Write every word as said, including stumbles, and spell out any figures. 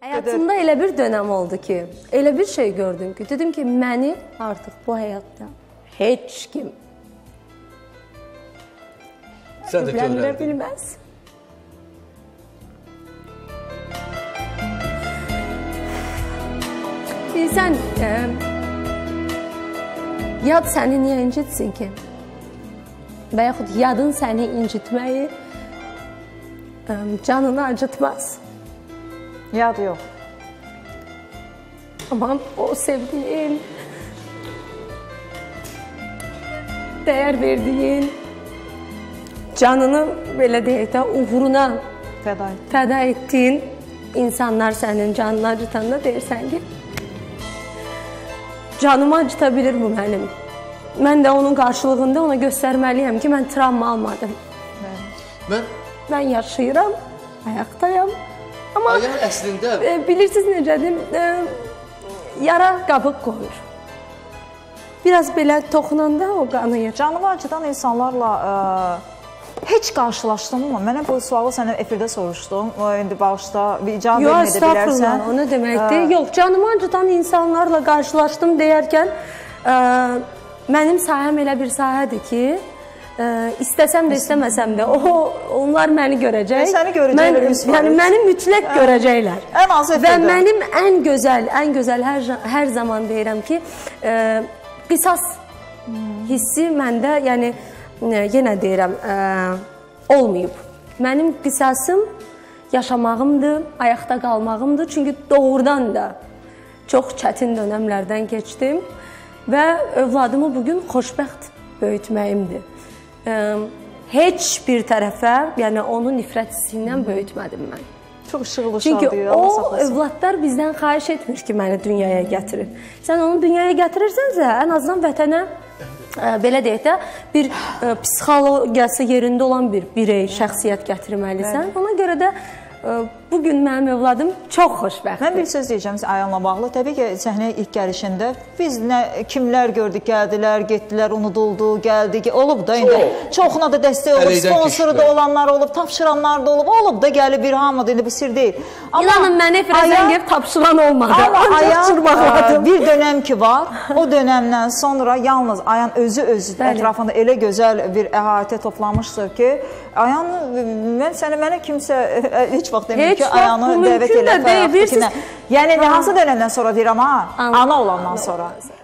Həyatımda elə bir dönəm oldu ki, elə bir şey gördüm ki, dedim ki, məni artıq bu həyatda heç kim gübləndirə bilməz. Bilsən, e, yad səni niyə incitsin ki? Və yaxud yadın səni incitməyi e, canını acıtmaz. Yad yox. Amma o sevdiyin, dəyər verdiyin, canını belə deyək də uğruna fəda, et. fəda etdiyin insanlar sənin canını acıtanda deyirsən ki, canımı acıta bilir bu mənim. Mən də onun qarşılığında ona göstərməliyəm ki, mən travma almadım. Mən, mən yaşayıram, ayaqdayam. Amma ayaq əslində... E, bilirsiniz necədir? E, yara qabıq qoyur. Biraz belə toxunanda o qanıyır. Canımı acıdan insanlarla e, heç qarşılaşdın mı? Mənə bu sualı sənə efirdə soruşdum. O, indi bağışda bir cavab verməyə də bilərsən. O nə deməkdir? E, Yox, canımı acıdan insanlarla qarşılaşdım deyərkən e, mənim sahəm elə bir sahədir ki, Ə, istəsəm də, istəməsəm də, o, onlar məni görəcək. Səni görəcəklər. Mən, yəni, məni mütləq ə, görəcəklər. Ən azı Və mənim ən gözəl, ən gözəl hər, hər zaman deyirəm ki, ə, qisas hissi məndə, yəni, yenə deyirəm, ə, olmayıb. Mənim qisasım yaşamağımdır, ayaqda qalmağımdır. Çünki doğrudan da çox çətin dönəmlərdən keçdim və övladımı bugün xoşbəxt böyütməyimdir. Ə, heç bir tərəfə, yəni onun nifrət hissindən böyütmədim mən. Çox işıqlı Çünki şadır, o övladlar bizdən xahiş etmir ki, məni dünyaya gətirir. Sən onu dünyaya gətirirsənsə, ən azından vətənə, ə, belə deyək də, bir ə, psixologiyası yerində olan bir birey, şəxsiyyət gətirməlisən. Bəli. Ona görə də ə, bugün mənim övladım çox xoşbəxtdir. Mən bir söz deyəcəm Ayanla bağlı. Təbii ki, səhnəyə ilk gəlişində biz nə kimlər gördük, gəldilər, getdilər, unuduldu, gəldi, olub da indi. Çoxuna da dəstək olub, sponsoru da olanlar olub, tapşıranlar da olub, olub da gəlib bir hamıdır, indi bu sir deyil. İnanın, mənə efirə zəngib tapşıran olmadı. Ayan bir dönəm ki var, o dönəmdən sonra yalnız Ayan özü özü ətrafında elə gözəl bir əhatə toplamışdır ki, Ayan, mən sənə, mənə kimsə heç vaxt demir ki, Ayanı dəvət elə fəraqdır ki, nə? Yəni, hansı dönəmdən sonra deyirəm, ha? Ana olandan sonra.